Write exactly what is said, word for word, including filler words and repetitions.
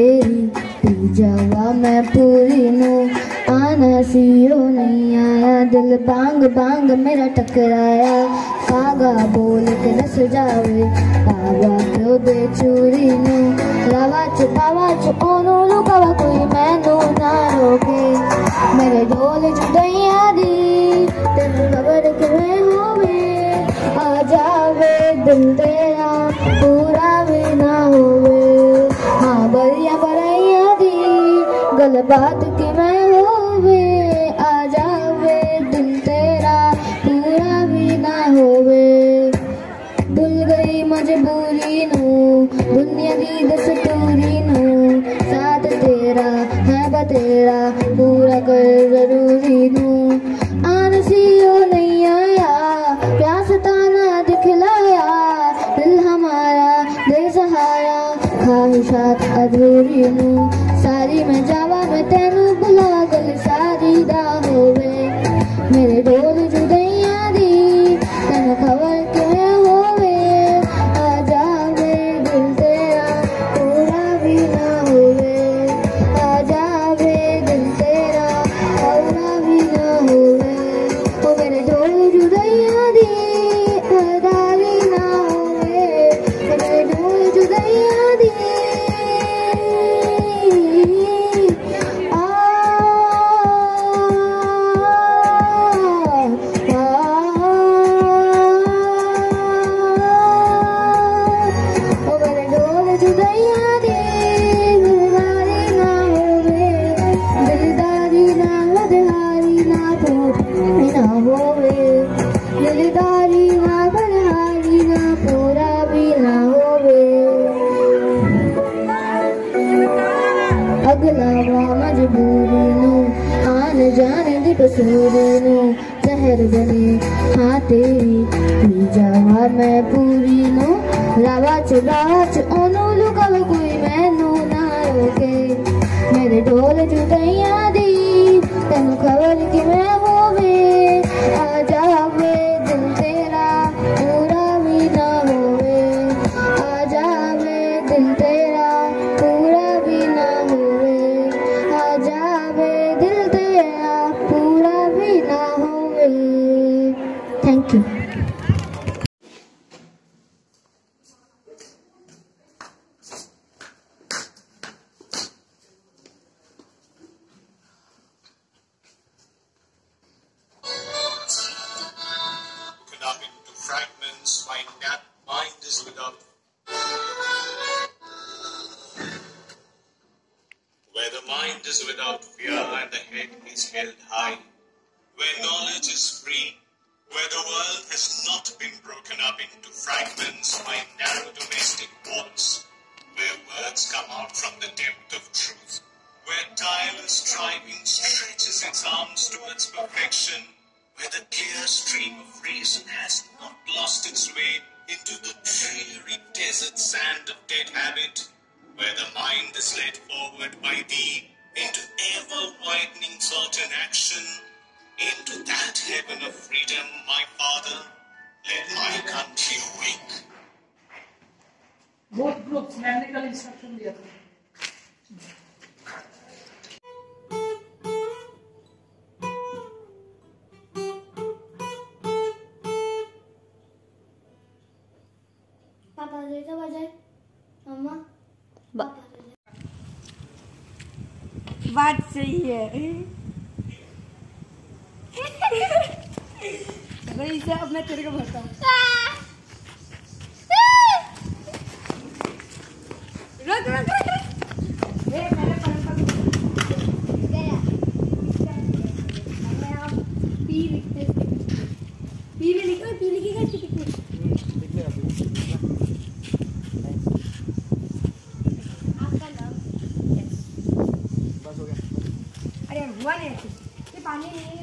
तेरी पी जावा मैं पूरी नो आना सीओ नहीं आया दिल बांग बांग मेरा टकराया कागा बोल के दस जावे बाबा क्यों दे चूरी नो लावा चुपावा चुपोनो लुकावा कोई मैनू ना रोके मेरे ढोल जुड़ैया दी तेन खबर किवें होवे आ जावे दिल तेरा पूरा भी ना होवे हाँ बरिया बरैया दी गल बात किवें होवे आ जावे दिल तेरा पूरा भी ना होवे भूल गई मजबूरी नो दुनिया दी दस्तूरी नो साथ तेरा है बतेरा पूरा कर जरूरी नो आन सीओ नहीं आया प्यास ताना दिखलाया दिल हमारा दिल सहारा ख्वाहिशात अधूरी नो सारी मैं जावा मैं तेनू बुला गल सारी दा होवे मेरे ढोल जुदैया दी तेनू खबर किवें होवे आ जावे दिल तेरा पूरा भी ना होवे आ जावे दिल तेरा पूरा भी ना होवे ओ मेरे ढोल जुदैया दी दारी ना होवे मेरे ढोल जुदैया दी जाने दी कसूरी नो जहर बने हाँ तेरी पी जावा मैं पूरी नो रावाच रावाच ओनू लुकावा कोई मैनू ना रोके मेरे ढोल जुदैया दी तेनू खबर किवें होवे आ जावे दिल तेरा पूरा भी ना होवे आ जावे दिल तेरा पूरा भी ना होवे आ जावे दिल तेरा पूरा भी ना होवे thank you Up into fragments, my mind is without. Where the mind is without fear and the head is held high, where knowledge is free, where the world has not been broken up into fragments by narrow domestic walls, where words come out from the depth of truth, where tireless striving stretches its arms towards perfection, where the clear stream of reason has not lost its way into the dreary desert sand of dead habit, where the mind is led forward by thee into ever-widening thought and action, into that heaven of freedom, my Father, let my country wake. Both groups manual instruction दिया था. पापा जैसा बजाए मम्मा बात सही है भाई से अब मैं तेरे को भरता हूँ रख रख रख ये मेरे पर गया मैं अब पी लिखते पी भी लिखो पी लिखेगा कितनी हुआ नहीं ये पानी नहीं